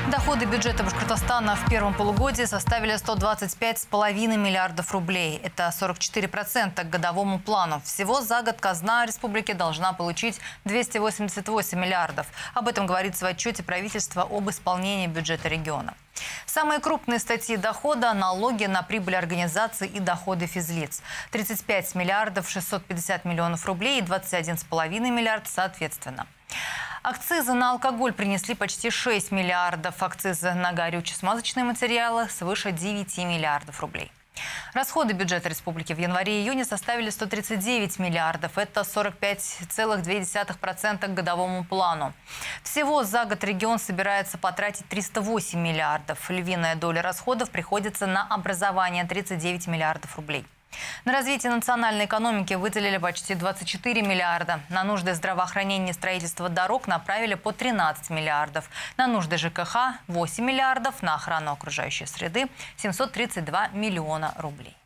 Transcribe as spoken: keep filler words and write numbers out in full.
Доходы бюджета Башкортостана в первом полугодии составили сто двадцать пять с половиной миллиардов рублей. Это сорок четыре процента к годовому плану. Всего за год казна республики должна получить двести восемьдесят восемь миллиардов. Об этом говорится в отчете правительства об исполнении бюджета региона. Самые крупные статьи дохода – налоги на прибыль организаций и доходы физлиц. тридцать пять миллиардов шестьсот пятьдесят миллионов рублей и двадцать один с половиной миллиард соответственно. Акцизы на алкоголь принесли почти шесть миллиардов. Акцизы на горюче-смазочные материалы свыше девяти миллиардов рублей. Расходы бюджета республики в январе-июне составили сто тридцать девять миллиардов. Это сорок пять целых две десятых процента к годовому плану. Всего за год регион собирается потратить триста восемь миллиардов. Львиная доля расходов приходится на образование – тридцать девять миллиардов рублей. На развитие национальной экономики выделили почти двадцать четыре миллиарда. На нужды здравоохранения и строительства дорог направили по тринадцать миллиардов. На нужды ЖКХ – восемь миллиардов. На охрану окружающей среды – семьсот тридцать два миллиона рублей.